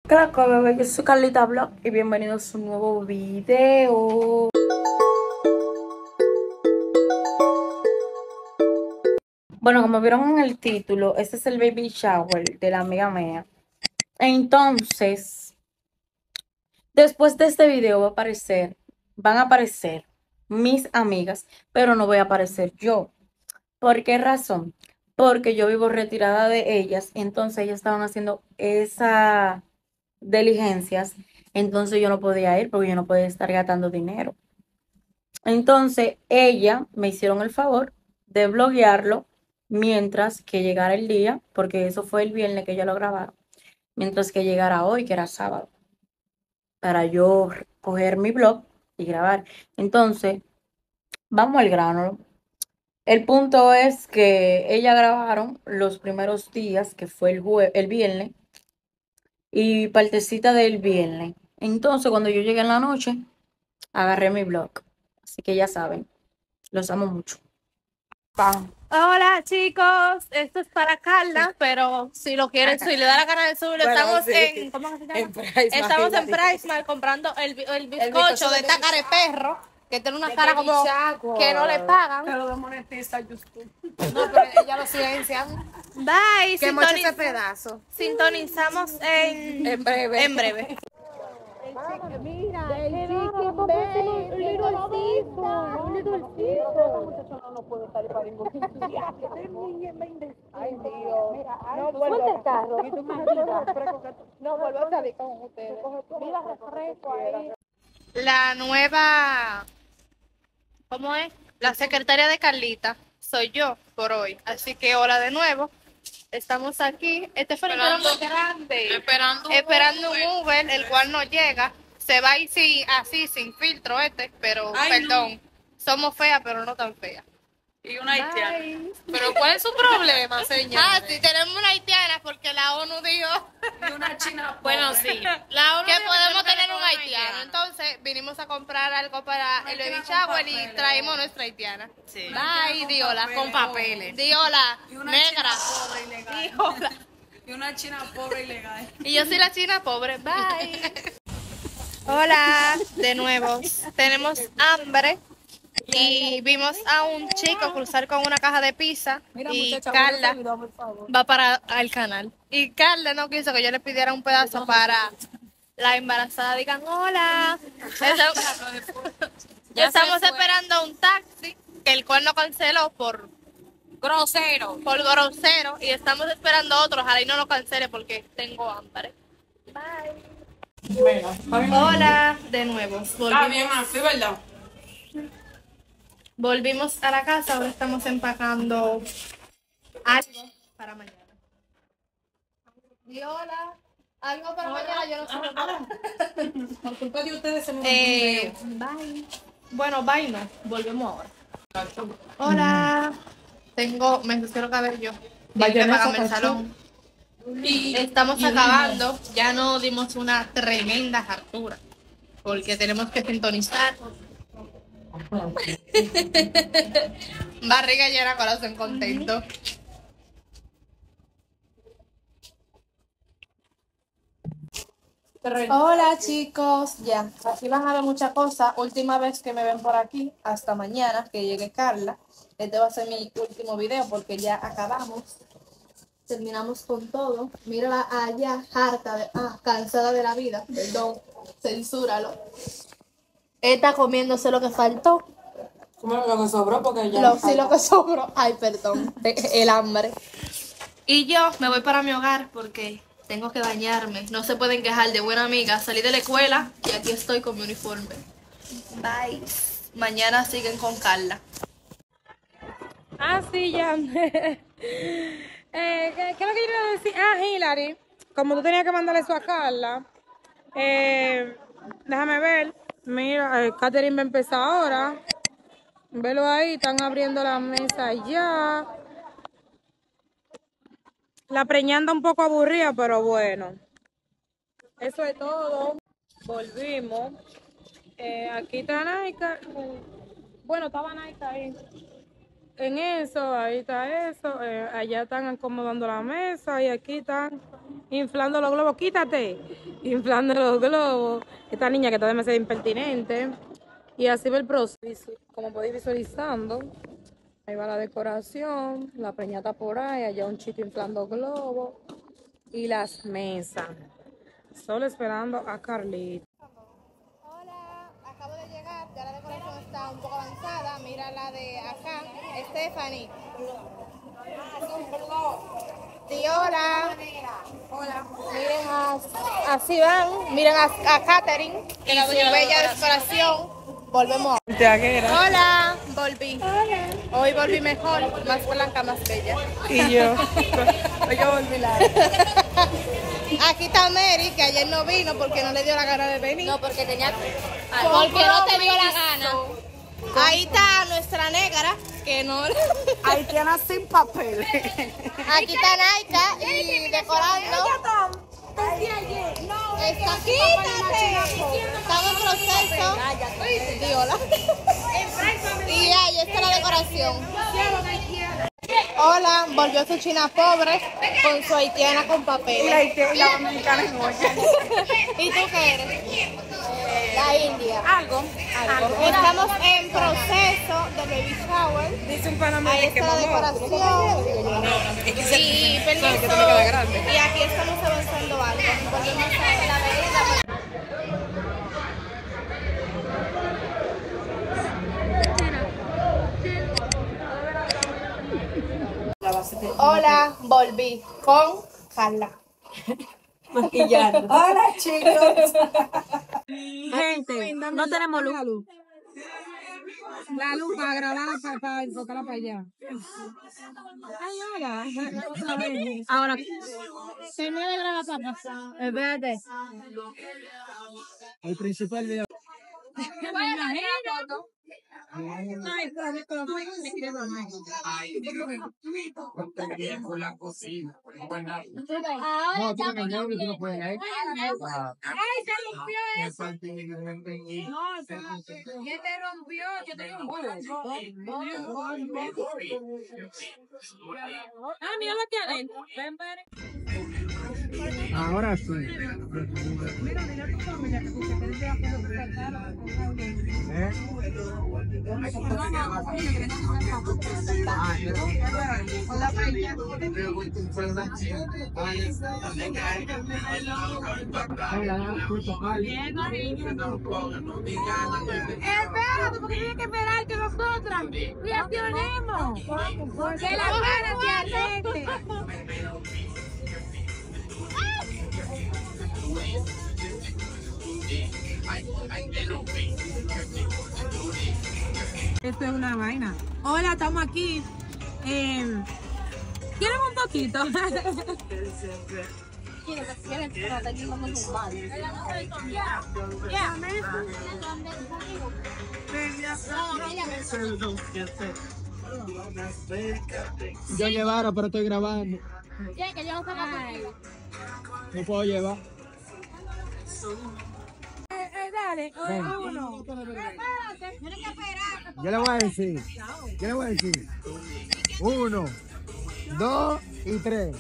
Claro, bebé, yo soy Carlita Vlog y bienvenidos a un nuevo video. Bueno, como vieron en el título, este es el baby shower de la amiga mía. Entonces, después de este video van a aparecer mis amigas, pero no voy a aparecer yo. ¿Por qué razón? Porque yo vivo retirada de ellas, entonces ellas estaban haciendo esas diligencias, entonces yo no podía ir porque yo no podía estar gastando dinero. Entonces, ella me hicieron el favor de bloguearlo mientras que llegara el día, porque eso fue el viernes que ella lo grabaron, mientras que llegara hoy, que era sábado, para yo coger mi blog y grabar. Entonces, vamos al grano. El punto es que ella grabaron los primeros días, que fue el viernes, y partecita del viernes. Entonces, cuando yo llegué en la noche, agarré mi blog. Así que ya saben, los amo mucho. Pam. Hola chicos, esto es para Carla, pero si lo quieren, si le da la gana de subirlo, Bueno, estamos sí. en, ¿cómo se llama? En Price Estamos en Mart. Price comprando el bizcocho bizcocho de de esta cara de perro, que tiene una cara como Chaco. que no le pagan. Pero demonetiza YouTube. No, pero ella lo silencian. Bye, Que moche ese pedazo. sintonizamos en breve. En breve. Mira, el chicken bake. Un little muchacho no puede salir para ningún sitio. Ay, Dios. No vuelvo el carro. No vuelvo a salir con ustedes. Mira, refresco ahí. La nueva, ¿cómo es? La secretaria de Carlita soy yo por hoy, así que hola de nuevo. Estamos aquí, este fue el grande, esperando un Uber, el cual no llega. Se va a ir así, sin filtro pero Ay, perdón, no. Somos feas, pero no tan feas. Y una haitiana. Pero ¿cuál es su problema, señor? Ah, sí, tenemos una haitiana porque la ONU dijo Y una china. Bueno, sí. que podemos tener un haitiano. Entonces vinimos a comprar algo para el baby shower y traemos nuestra haitiana. Sí. Bye, di hola. Con papeles. Di hola, Y una negra. china pobre ilegal. Di hola. Y una china pobre ilegal. Y yo soy la china pobre. Bye. Hola, de nuevo. Tenemos hambre y vimos a un chico cruzar con una caja de pizza y Carla va para el canal. Y Carla no quiso que yo le pidiera un pedazo para la embarazada. Digan hola. Estamos esperando un taxi que el cual no canceló por Grosero. grosero y estamos esperando otro. Ojalá y no lo cancele porque tengo hambre. Bye. Hola, de nuevo. Está bien así, ¿verdad? Volvimos a la casa, ahora estamos empacando algo para mañana. Y hola, algo para mañana, yo no sé. Por culpa de ustedes se me Bye. Bueno, bye no, volvemos ahora. Hola, me ensució el cabello. Tengo que pagarme el salón. Estamos acabando, ya no dimos una tremenda hartura, porque tenemos que sintonizar. Barriga llena, corazón contento. Hola chicos, ya, aquí van a ver muchas cosas. Última vez que me ven por aquí, hasta mañana que llegue Carla. Este va a ser mi último video porque ya acabamos. Terminamos con todo. Mírala allá, harta, cansada de la vida. Perdón, censúralo. Está comiéndose lo que faltó. Como lo que sobró porque ya. Sí, lo que sobró. Ay, perdón, el hambre. Y yo me voy para mi hogar porque tengo que bañarme. No se pueden quejar de buena amiga. Salí de la escuela y aquí estoy con mi uniforme. Bye. Mañana siguen con Carla. Ah, sí, ya. ¿Qué es lo que yo iba a decir? Ah, Hilary, como tú tenías que mandarle eso a Carla, déjame ver. Mira, Catherine va a empezar ahora. Velo ahí, están abriendo la mesa ya. La preñada anda un poco aburrida, pero bueno. Eso es todo. Volvimos. Aquí está Naika. Bueno, estaba Naika ahí. En eso, ahí está eso, allá están acomodando la mesa y aquí están inflando los globos, quítate, inflando los globos. Esta niña que está demasiado impertinente. Y así va el proceso, como podéis visualizando. Ahí va la decoración, la peñata por ahí, allá un chico inflando globos y las mesas. Solo esperando a Carlita. Hola, acabo de llegar, ya la decoración está un poco avanzada. Mira la de acá, Stephanie. Sí, hola. Hola. Miren, así van. Miren a Katherine, que la bella decoración. Volvemos. Hola, volví. Hoy volví mejor, más blanca, más bella. Y yo. Yo volví la. Aquí está Mary, que ayer no vino porque no le dio la gana de venir. No, porque tenía. Porque no te dio la gana. Ahí está nuestra negra, que no. Haitiana sin papel. Aquí está Naika y decorando. Está, quítate. Estamos en proceso. Di hola. Y ahí está la decoración. Hola, volvió su china pobre con su haitiana con papel. Y la dominicana en olla. ¿Y tú qué eres? La India. Algo. Estamos en proceso de baby shower. Dice un panamá Ahí que está la mamó. decoración. Y permiso. Y aquí estamos avanzando algo. Volvemos a la bebida. Hola, volví con Carla. Maquillando. Hola, chicos. Gente, no tenemos luz. La luz para grabarla, para enfocarla para allá. Ay, ahora. Ahora, Termina de grabar, papá. espérate. El principal video. No, tú me engañas, tú no puedes. ¡Ay, se rompió eso! ¿Qué te rompió? Yo te Ah, mira lo que adentro. Ven, ven. Ahora sí. Espérate, porque tienes que esperar que nosotras reaccionemos. Que la cara se arregle. Esto es una vaina. Hola, estamos aquí. ¿Quieren un poquito? Yo llevara, pero estoy grabando. No puedo llevar. Dale, uno. Yo le voy a decir. Yo le voy a decir. 1, 2 y 3.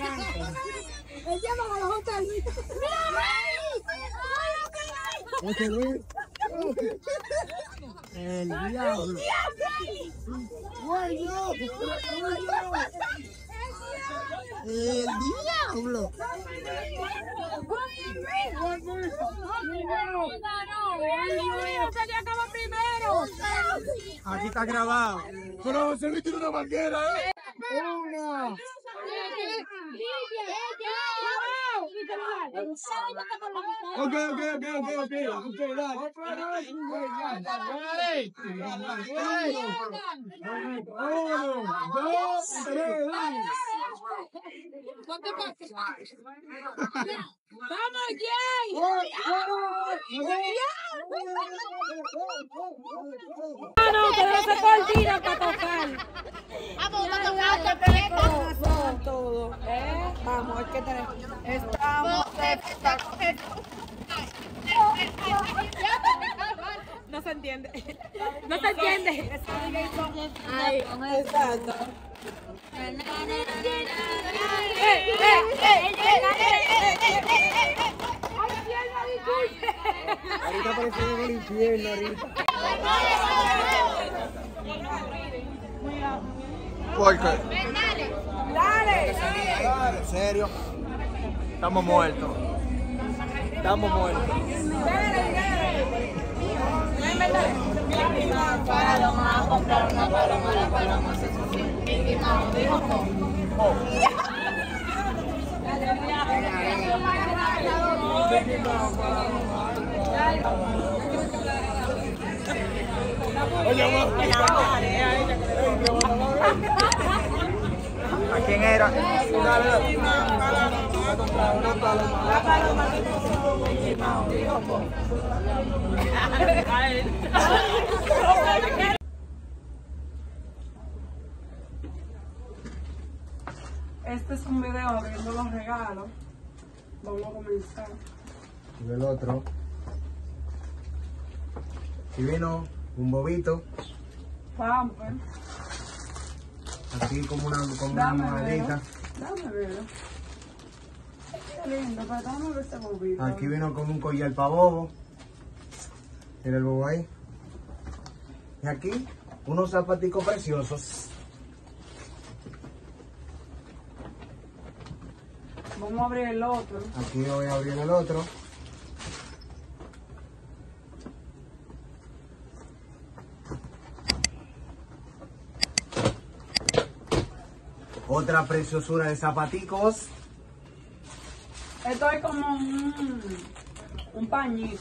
Este Luis. El diablo. El diablo. Aquí está grabado. Pero se viste una manguera, ¿eh? Una. Ok, dale. Uno, dos, tres, dale. ¡Vamos, Jay! Ah, no, que no se coordina para tocar. Vamos a tocar completo. Todo. Vamos, hay que tener. Estamos No se entiende. No se entiende. Exacto. Ahorita apareció en el infierno, ahorita. ¿Por qué? Dale. ¿En serio? Estamos muertos. Estamos muertos. ¿A quién era? Este es un video abriendo los regalos. Vamos a comenzar. Y el otro. Y vino un bobito. Pamper. Aquí como una Dame monedita. Dame verlo. Qué lindo, pero dame ver ese bobito. Aquí vino como un collar para bobo. Mira el bobo ahí. Y aquí unos zapaticos preciosos. Vamos a abrir el otro. Aquí voy a abrir el otro. Otra preciosura de zapaticos. Esto es como un pañito.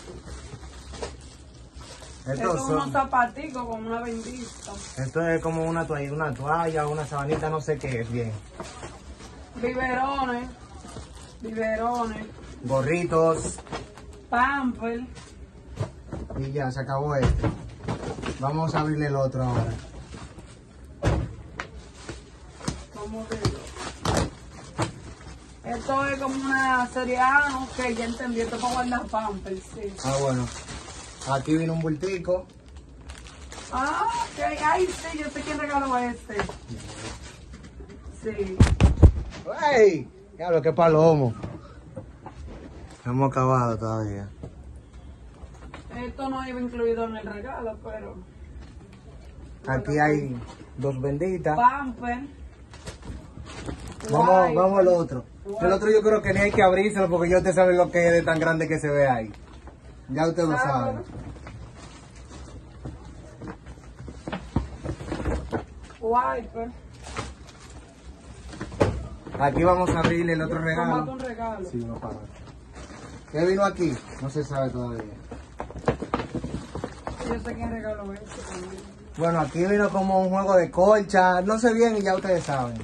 Estos Esto es unos son, zapaticos con una bendita. esto es como una toalla, una sabanita, no sé qué es bien. Biberones. Biberones. Gorritos. Pamper. Y ya, se acabó este. Vamos a abrirle el otro ahora. Vamos a verlo. Esto es como una serie A, ok, ya entendí. Esto es para guardar Pamper, sí. Ah, bueno. Aquí vino un bultico. Ah, ok. Ay, sí, yo sé quién regaló este. Sí. ¡Ey! Diablo, qué palomo. No hemos acabado todavía. Esto no iba incluido en el regalo, pero... Aquí hay dos benditas. Pamper. Vamos al otro. El otro yo creo que ni hay que abrírselo porque ya usted sabe lo que es de tan grande que se ve ahí. Ya usted lo sabe. Wiper. Aquí vamos a abrirle el otro Tomate regalo. un regalo. Sí, no para. ¿Qué vino aquí? No se sabe todavía. Yo sé quién regaló este también. Bueno, aquí vino como un juego de colcha. No sé bien y ya ustedes saben.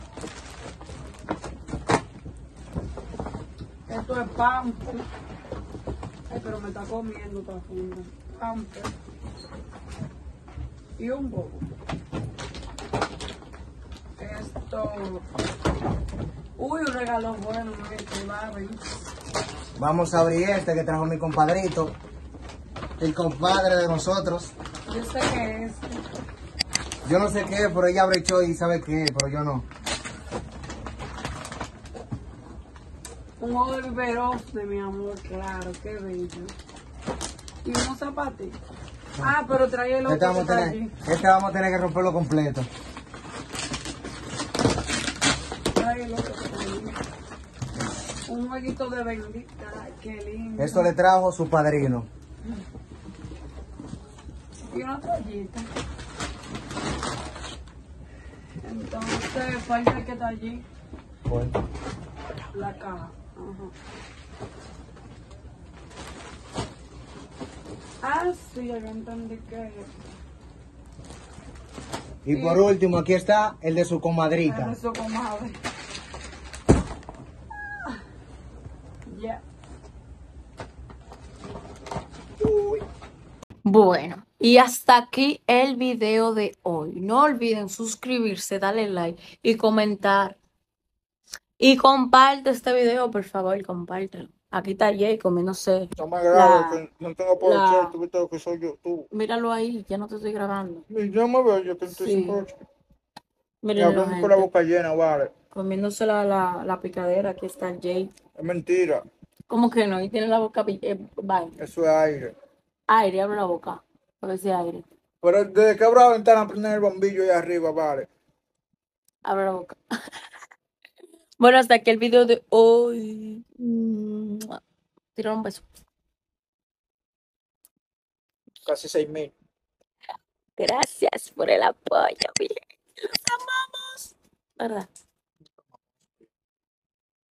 Esto es Pamper. Ay, pero me está comiendo esta funda. Pamper. Y un bobo. Esto... Uy, un regalo bueno, este, Barbie. Vamos a abrir este que trajo mi compadrito. El compadre de nosotros. Yo sé que es. Yo no sé qué, pero ella brechó y sabe qué, pero yo no. Un juego de biberos de mi amor, claro, qué bello. Y unos zapatitos. Ah, pero trae el otro Este que vamos, está a tener, allí. este vamos a tener que romperlo completo. Trae el otro que está allí. Un jueguito de bendita, ay, qué lindo. Esto le trajo su padrino. Y una toallita. Entonces, falta el que está allí. Bueno. La caja. Ajá. Ah, sí, ya entendí que... Y por último, aquí está el de su comadrita. Eso, comadre. Ya. Bueno, y hasta aquí el video de hoy. No olviden suscribirse, darle like y comentar. Y comparte este video, por favor, compártelo. Aquí está Jay comiéndose No me la- no tengo la- tú viste lo que soy yo, tú. Míralo ahí, ya no te estoy grabando. Y yo me veo, yo que Sí. Y Miren la hablando con la gente, boca llena, vale. comiéndose la picadera. Aquí está el Jay. Es mentira. ¿Cómo que no? Y tiene la boca vaina. Eso es aire. Aire, abre la boca. A ver si hay aire. Pero desde que abro la ventana prenden el bombillo ahí arriba, vale. Abre la boca. Bueno, hasta aquí el video de hoy. Tira un beso. Casi 6.000. Gracias por el apoyo, mi gente. Los amamos. ¿Verdad?